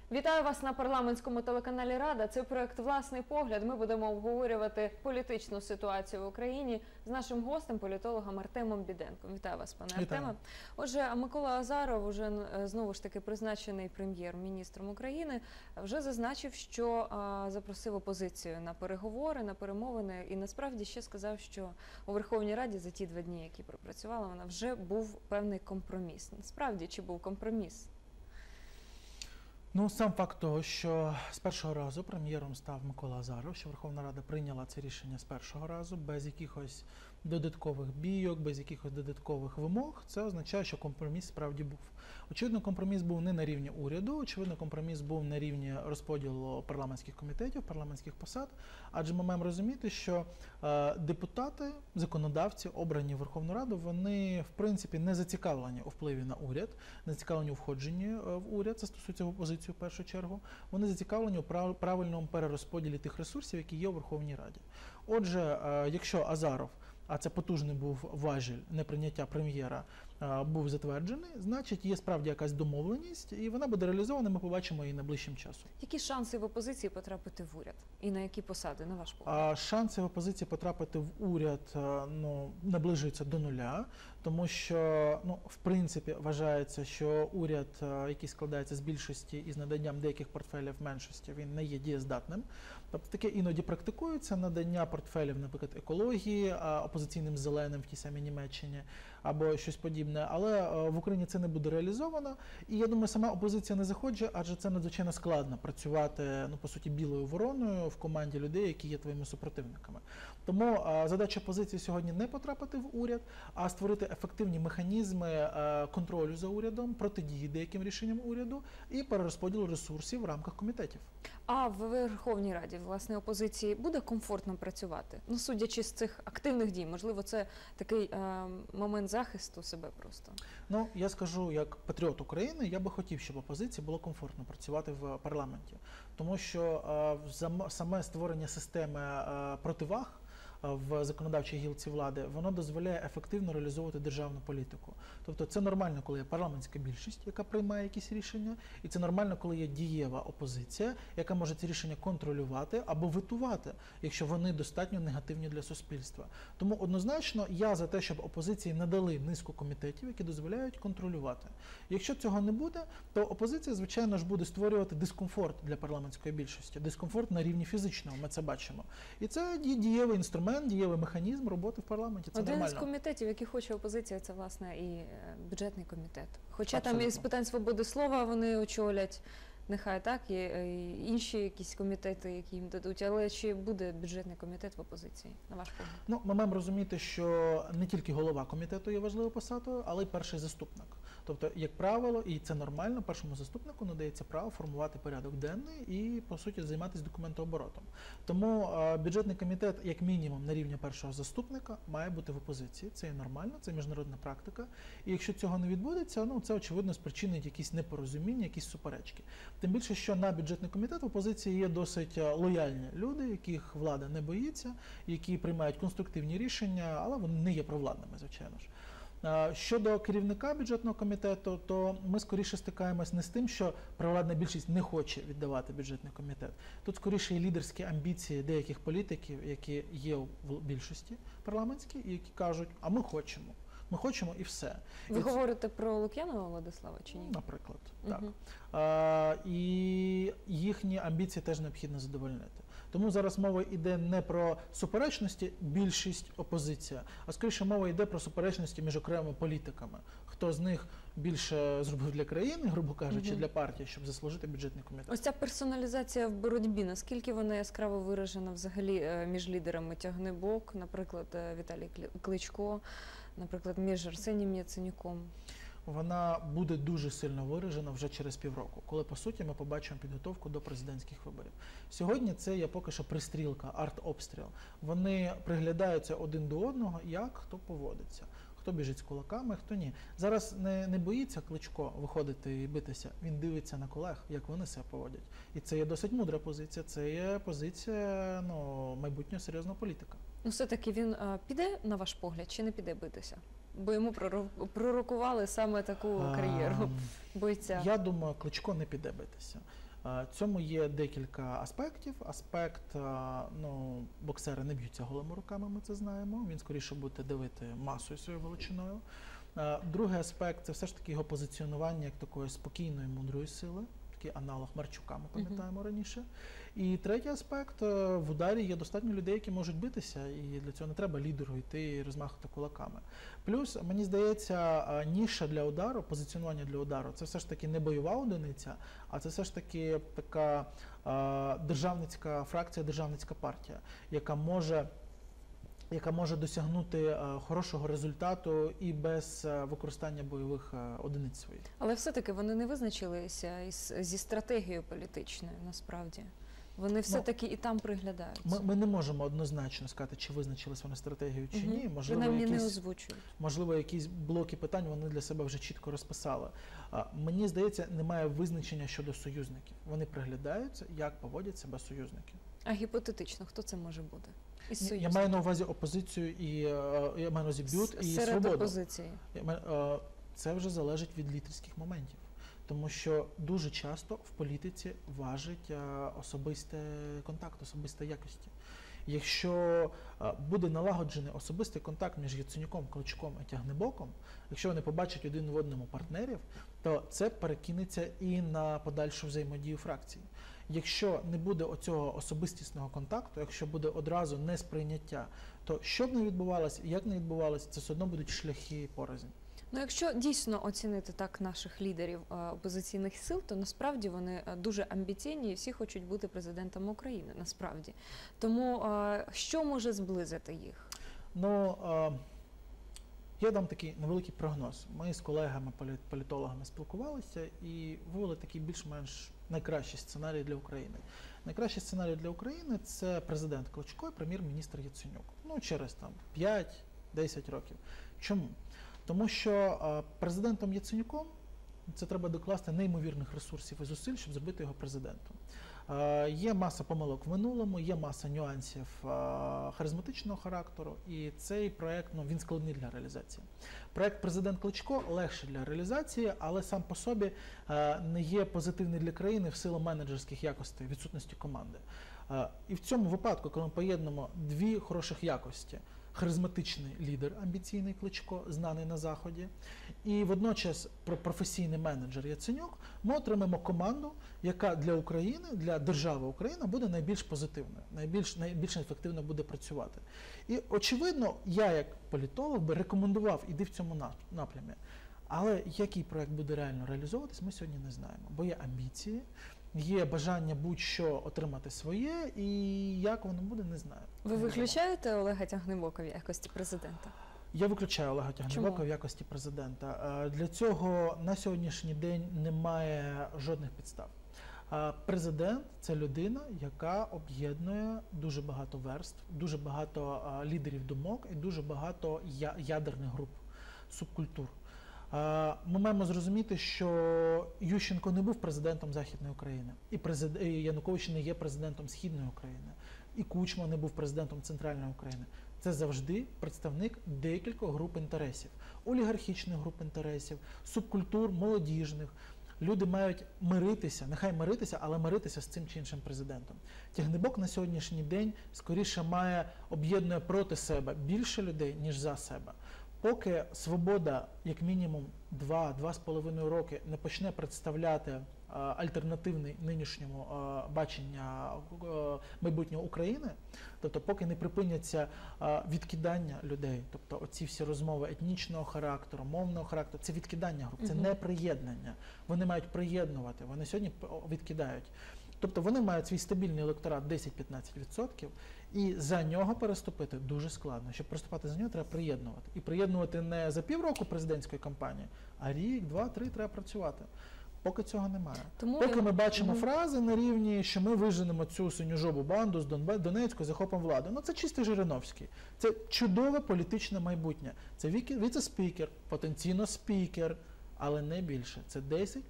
Вітаю вас на парламентському телеканалі «Рада». Це проект «Власний погляд». Ми будемо обговорювати політичну ситуацію в Україні з нашим гостем, політологом Артемом Біденком. Вітаю вас, пане Артеме. Отже, Микола Азаров, уже знову ж таки призначений прем'єр-міністром України, вже зазначив, що запросив опозицію на переговори, на перемовини і насправді ще сказав, що у Верховній Раді за ті 2 дні, які пропрацювала вона, вже був певний компроміс. Насправді, чи був компроміс? Ну, сам факт того, що з першого разу прем'єром став Микола Азаров, що Верховна Рада прийняла це рішення з першого разу, без якихось додаткових бійок, без якихось додаткових вимог, це означає, що компроміс справді був. Очевидно, компроміс був не на рівні уряду, очевидно, компроміс був на рівні розподілу парламентських комітетів, парламентських посад, адже ми маємо розуміти, що депутати, законодавці, обрані в Верховну Раду, вони, в принципі, не зацікавлені у впливі на уряд, не зацікавлені у входженні в уряд, це стосується опозиції в першу чергу, вони зацікавлені у правильному перерозподілі тих ресурсів, які є у Верховній Раді. Отже, якщо Азаров, а це потужний був важіль неприйняття прем'єра, був затверджений, значить є справді якась домовленість, і вона буде реалізована, ми побачимо її найближчим часом. Які шанси в опозиції потрапити в уряд? І на які посади, на ваш погляд? Шанси в опозиції потрапити в уряд наближуються до нуля, тому що, в принципі, вважається, що уряд, який складається з більшості і з наданням деяких портфелів меншості, він не є дієздатним. Тобто таке іноді практикується, надання портфелів, наприклад, екології, опозиційним зеленим в тій самій Німеччині, або щось подібне, але в Україні це не буде реалізовано, і я думаю, сама опозиція не захоче, адже це надзвичайно складно працювати, по суті, білою вороною в команді людей, які є твоїми супротивниками. Тому задача опозиції сьогодні не потрапити в уряд, а створити ефективні механізми контролю за урядом, протидії деяким рішенням уряду і перерозподілу ресурсів в рамках комітетів. А в Верховній Раді, власне, опозиції буде комфортно працювати? Судячи з цих активних дій, можливо, це такий момент захисту себе просто? Я скажу, як патріот України, я би хотів, щоб опозиції було комфортно працювати в парламенті. Тому що саме створення системи противаг в законодавчій гілці влади, воно дозволяє ефективно реалізовувати державну політику. Тобто це нормально, коли є парламентська більшість, яка приймає якісь рішення, і це нормально, коли є дієва опозиція, яка може ці рішення контролювати або ветувати, якщо вони достатньо негативні для суспільства. Тому однозначно я за те, щоб опозиції надали низку комітетів, які дозволяють контролювати. Якщо цього не буде, то опозиція, звичайно ж, буде створювати дискомфорт для парламентської більшості, дискомфорт на рівні фізичному, ми це бачимо. І це дієвий інструмент, дієвий механізм роботи в парламенті. Це нормально. Один з комітетів, який хоче опозиція, це, власне, і бюджетний комітет. Хоча там із питань свободи слова вони очолять, нехай так, є інші якісь комітети, які їм дадуть, але чи буде бюджетний комітет в опозиції, на ваш погляд? Ми маємо розуміти, що не тільки голова комітету є важливою посадою, але й перший заступник. Тобто, як правило, і це нормально, першому заступнику надається право формувати порядок денний і, по суті, займатися документооборотом. Тому бюджетний комітет, як мінімум, на рівні першого заступника має бути в опозиції. Це є нормально, це міжнародна практика. І якщо цього не відбудеться, це, очевидно, спричинить якісь непорозуміння, якісь суперечки. Тим більше, що на бюджетний комітет в опозиції є досить лояльні люди, яких влада не боїться, які приймають конструктивні рішення, але вони не є провладними, звичайно ж. Щодо керівника бюджетного комітету, то ми скоріше стикаємось не з тим, що провладна більшість не хоче віддавати бюджетний комітет. Тут скоріше є лідерські амбіції деяких політиків, які є в більшості парламентській, і які кажуть, а ми хочемо. Ми хочемо і все. Ви говорите про Лук'янова Владислава чи ні? Наприклад, так. І їхні амбіції теж необхідно задовольнити. Тому зараз мова йде не про суперечності більшість-опозиція, а скоріше мова йде про суперечності між окремими політиками. Хто з них більше зробив для країни, грубо кажучи, для партії, щоб заслужити бюджетний комітет. Ось ця персоналізація в боротьбі, наскільки вона яскраво виражена взагалі між лідерами Тягнебок, наприклад, Віталій Кличко, наприклад, між Арсенієм Яценюком? Вона буде дуже сильно виражена вже через півроку, коли, по суті, ми побачимо підготовку до президентських виборів. Сьогодні це є поки що пристрілка, артобстріл. Вони приглядаються один до одного, як хто поводиться. Хто біжить з кулаками, хто ні. Зараз не боїться Кличко виходити і битися, він дивиться на колег, як вони себе поводять. І це є досить мудра позиція, це є позиція майбутнього серйозного політика. Все-таки він піде, на ваш погляд, чи не піде битися? Бо йому пророкували саме таку кар'єру бойця. Я думаю, Кличко не піде битися. Цьому є декілька аспектів. Аспект, боксери не б'ються голими руками, ми це знаємо. Він скоріше буде давити масою своєю величиною. Другий аспект – це все ж таки його позиціонування як такої спокійної, мудрої сили. Такий аналог Марчука, ми пам'ятаємо раніше. І третій аспект – в ударі є достатньо людей, які можуть битися, і для цього не треба лідеру йти і розмахувати кулаками. Плюс, мені здається, ніша для удару, позиціонування для удару – це все ж таки не бойова одиниця, а це все ж таки така державницька фракція, державницька партія, яка може досягнути хорошого результату і без використання бойових одиниць своїх. Але все-таки вони не визначилися зі стратегією політичною, насправді. Вони все-таки і там приглядаються. Ми не можемо однозначно сказати, чи визначились вони стратегією, чи ні. Можливо, якісь блоки питань вони для себе вже чітко розписали. Мені здається, немає визначення щодо союзників. Вони приглядаються, як поводять себе союзники. А гіпотетично, хто це може бути? Я маю на увазі опозицію і я маю на увазі БЮТ і Серед Свободу. опозиції. Це вже залежить від лідерських моментів. Тому що дуже часто в політиці важить особистий контакт, особиста якості. Якщо буде налагоджений особистий контакт між Яценюком, Кличком і Тягнебоком, якщо вони побачать один в одному партнерів, то це перекинеться і на подальшу взаємодію фракцій. Якщо не буде оцього особистісного контакту, якщо буде одразу несприйняття, то що б не відбувалося, як не відбувалося, це все одно будуть шляхи порознь. Ну, якщо дійсно оцінити так наших лідерів опозиційних сил, то насправді вони дуже амбіційні і всі хочуть бути президентом України, насправді. Тому що може зблизити їх? Я дам такий невеликий прогноз. Ми з колегами, політологами спілкувалися і вивели такий більш-менш найкращий сценарій для України. Найкращий сценарій для України – це президент Кличко і прем'єр-міністр Яценюк. Через 5-10 років. Чому? Тому що президентом Яценюком це треба докласти неймовірних ресурсів і зусиль, щоб зробити його президентом. Є маса помилок в минулому, є маса нюансів харизматичного характеру, і цей проєкт, він складний для реалізації. Проєкт президент Кличко легший для реалізації, але сам по собі не є позитивний для країни в силу менеджерських якостей, відсутності команди. І в цьому випадку, коли ми поєднуємо дві хороших якості, харизматичний лідер, амбіційний Кличко, знаний на Заході, і водночас професійний менеджер Яценюк, ми отримаємо команду, яка для України, для держави Україна буде найбільш позитивною, найбільш ефективно буде працювати. І, очевидно, я як політолог би рекомендував іти в цьому напрямі. Але який проєкт буде реально реалізовуватись, ми сьогодні не знаємо, бо є амбіції, є бажання будь-що отримати своє, і як воно буде, не знаю. Ви виключаєте Олега Тягнебока в якості президента? Я виключаю Олега Тягнебока в якості президента. Для цього на сьогоднішній день немає жодних підстав. Президент – це людина, яка об'єднує дуже багато верств, дуже багато лідерів думок і дуже багато ядерних груп, субкультур. Ми маємо зрозуміти, що Ющенко не був президентом Західної України, і Янукович не є президентом Східної України, і Кучма не був президентом Центральної України. Це завжди представник декількох груп інтересів, олігархічних груп інтересів, субкультур, молодіжних. Люди мають миритися, нехай миритися, але миритися з цим чи іншим президентом. Тягнебок на сьогоднішній день скоріше об'єднує проти себе більше людей, ніж за себе. Поки Свобода, як мінімум 2-2,5 роки, не почне представляти альтернативний нинішньому бачення майбутнього України, тобто поки не припиняться відкидання людей, тобто оці всі розмови етнічного характеру, мовного характеру, це відкидання груп, це не приєднання. Вони мають приєднувати, вони сьогодні відкидають. Тобто вони мають свій стабільний електорат 10-15%, і за нього переступити дуже складно. Щоб переступати за нього, треба приєднувати. І приєднувати не за півроку президентської кампанії, а рік, 2-3 треба працювати. Поки цього немає. Поки ми бачимо фрази на рівні, що ми виженемо цю синьо-жовту банду з Донецьку, захопимо владу. Це чистий Жириновський. Це чудове політичне майбутнє. Це віце-спікер, потенційно спікер, але не більше. Це 10-15%.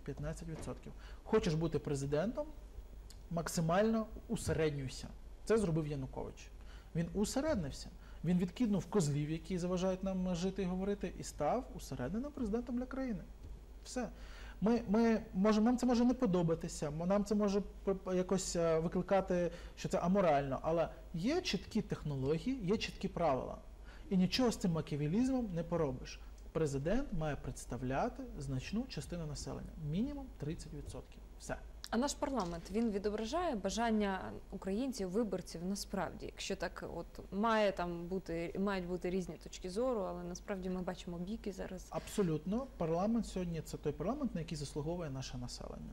Хочеш бути президентом? Максимально усереднюйся. Це зробив Янукович. Він усереднився. Він відкинув козлів, які заважають нам жити і говорити, і став усередненим президентом для країни. Все. Нам це може не подобатися, нам це може якось викликати, що це аморально, але є чіткі технології, є чіткі правила. І нічого з цим макіавелізмом не поробиш. Президент має представляти значну частину населення, мінімум 30%. Все. А наш парламент, він відображає бажання українців, виборців насправді, якщо так мають бути різні точки зору, але насправді ми бачимо біки зараз. Абсолютно. Парламент сьогодні – це той парламент, на який заслуговує наше населення.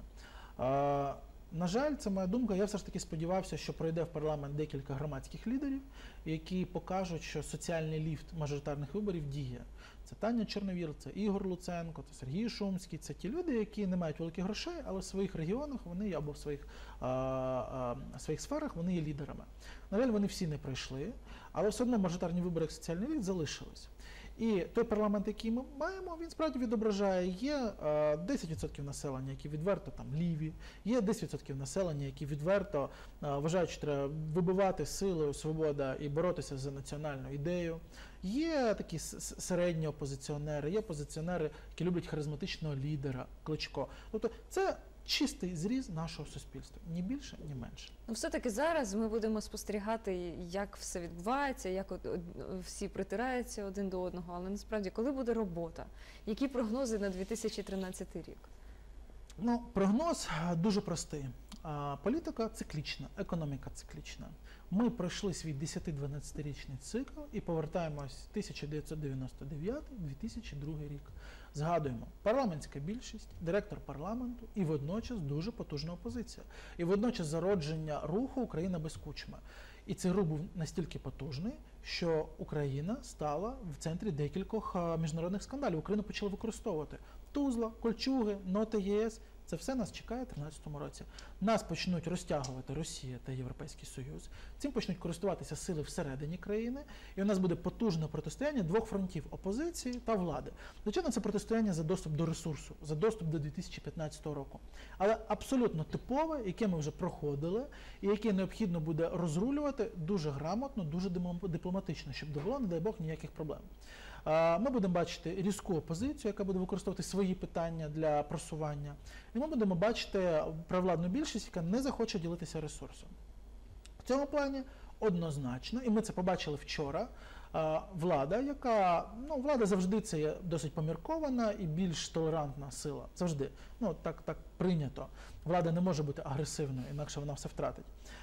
На жаль, це моя думка, я все ж таки сподівався, що пройде в парламент декілька громадських лідерів, які покажуть, що соціальний ліфт мажоритарних виборів діє. Це Таня Чорновіл, це Ігор Луценко, це Сергій Шумський, це ті люди, які не мають великих грошей, але в своїх регіонах вони або в своїх сферах вони є лідерами. На жаль, вони всі не пройшли, але все одно мажоритарні вибори як соціальний ліфт залишились. І той парламент, який ми маємо, він справді відображає, є 10% населення, які відверто там ліві, є 10% населення, які відверто вважають, що треба вибивати силою свобода і боротися за національну ідею. Є такі середні опозиціонери, є опозиціонери, які люблять харизматичного лідера, Кличко. Тобто це чистий зріз нашого суспільства, ні більше, ні менше. Ну, все-таки зараз ми будемо спостерігати, як все відбувається, як всі притираються один до одного, але насправді, коли буде робота? Які прогнози на 2013 рік? Ну, прогноз дуже простий. Політика циклічна, економіка циклічна. Ми пройшли свій 10-12-річний цикл і повертаємось в 1999-2002 рік. Згадуємо, парламентська більшість, директор парламенту і водночас дуже потужна опозиція. І водночас зародження руху «Україна без Кучми». І цей рух був настільки потужний, що Україна стала в центрі декількох міжнародних скандалів. Україну почали використовувати. Тузла, Кольчуги, ноти ЄС. Це все нас чекає в 2013 році. Нас почнуть розтягувати Росія та Європейський Союз. Цим почнуть користуватися сили всередині країни. І у нас буде потужне протистояння двох фронтів – опозиції та влади. Звичайно, це протистояння за доступ до ресурсу, за доступ до 2015 року. Але абсолютно типове, яке ми вже проходили, і яке необхідно буде розрулювати дуже грамотно, дуже дипломатично, щоб не було, не дай Бог, ніяких проблем. Ми будемо бачити різку опозицію, яка буде використовувати свої питання для просування. І ми будемо бачити провладну більшість, яка не захоче ділитися ресурсом. В цьому плані однозначно, і ми це побачили вчора, влада, влада завжди це є досить поміркована і більш толерантна сила. Завжди. Так прийнято. Влада не може бути агресивною, інакше вона все втратить.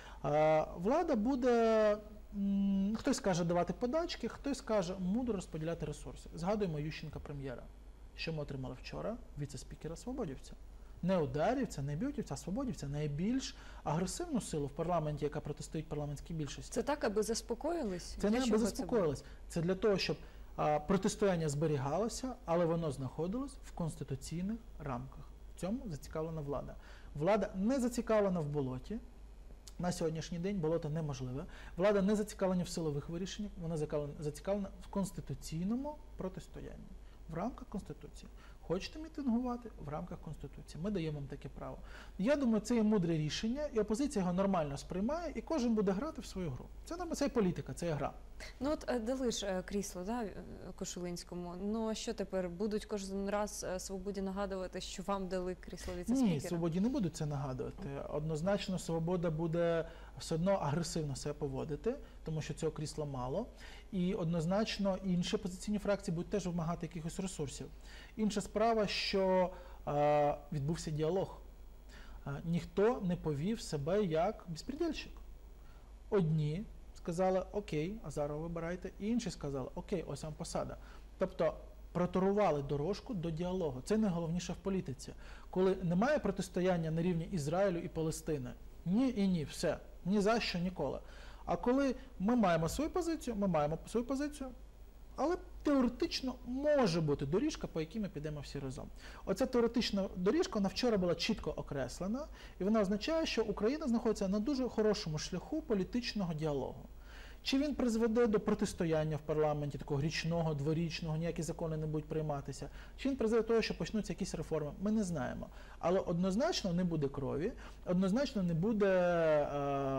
Влада буде... Хтось скаже давати подачки, хтось скаже мудро розподіляти ресурси. Згадуємо Ющенка прем'єра. Що ми отримали вчора? Віце-спікера Свободівця. Не ударівця, не бютівця, а Свободівця. Найбільш агресивну силу в парламенті, яка протистоїть парламентській більшості. Це так, аби заспокоїлись? Це не аби заспокоїлись. Це для того, щоб протистояння зберігалося, але воно знаходилось в конституційних рамках. В цьому зацікавлена влада. Влада не зацікавлена в болоті. На сьогоднішній день болото неможливе. Влада не зацікавлена в силових вирішеннях, вона зацікавлена в конституційному протистоянні. В рамках Конституції. Хочете мітингувати? В рамках Конституції. Ми даємо вам таке право. Я думаю, це є мудре рішення, і опозиція його нормально сприймає, і кожен буде грати в свою гру. Це політика, це є гра. Ну от дали ж крісло, Кошулинському. Ну а що тепер? Будуть кожен раз Свободі нагадувати, що вам дали крісло віце-спікера? Ні, Свободі не будуть це нагадувати. Однозначно, Свобода буде все одно агресивно себе поводити, тому що цього крісла мало. І однозначно інші опозиційні фракції будуть теж вимагати якихось ресурсів. Інша справа, що відбувся діалог. Ніхто не повів себе як безпредельщик. Одні сказали, окей, Азарова вибирайте, і інші сказали, окей, ось вам посада. Тобто проторували дорожку до діалогу. Це найголовніше в політиці. Коли немає протистояння на рівні Ізраїлю і Палестини, ні і ні, все, ні за що, ніколи. А коли ми маємо свою позицію, але теоретично може бути доріжка, по якій ми підемо всі разом. Оця теоретична доріжка, вона вчора була чітко окреслена, і вона означає, що Україна знаходиться на дуже хорошому шляху політичного діалогу. Чи він призведе до протистояння в парламенті, такого річного, дворічного, ніякі закони не будуть прийматися, чи він призведе до того, що почнуться якісь реформи, ми не знаємо. Але однозначно не буде крові, однозначно не буде,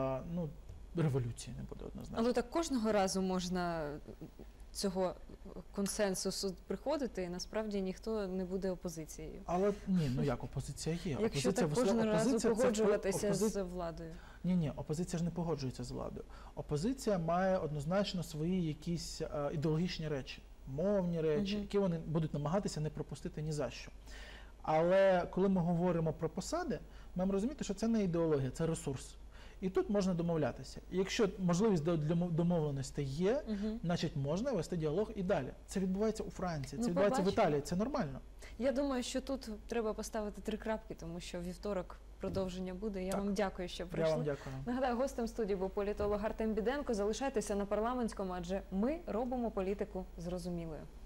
революції не буде однозначно. Але так кожного разу можна цього консенсусу приходити, і насправді ніхто не буде опозицією. Але ні, ну як опозиція є? Якщо Опозиція, так кожен раз це погоджуватися з владою. Ні, опозиція ж не погоджується з владою. Опозиція має однозначно свої якісь ідеологічні речі, мовні речі, які вони будуть намагатися не пропустити ні за що. Але коли ми говоримо про посади, ми маємо розуміти, що це не ідеологія, це ресурс. І тут можна домовлятися. І якщо можливість для домовленостей є, значить можна вести діалог і далі. Це відбувається у Франції, це відбувається в Італії, це нормально. Я думаю, що тут треба поставити 3 крапки, тому що вівторок продовження буде. Я вам дякую, що прийшли. Я вам дякую. Нагадаю, гостем студії був політолог Артем Біденко. Залишайтеся на Парламентському, адже ми робимо політику зрозумілою.